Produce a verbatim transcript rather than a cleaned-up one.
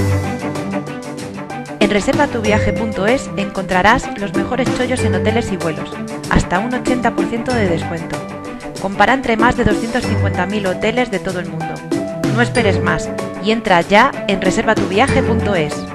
En reserva tu viaje punto es encontrarás los mejores chollos en hoteles y vuelos, hasta un ochenta por ciento de descuento. Compara entre más de doscientos cincuenta mil hoteles de todo el mundo. No esperes más y entra ya en reserva tu viaje punto es.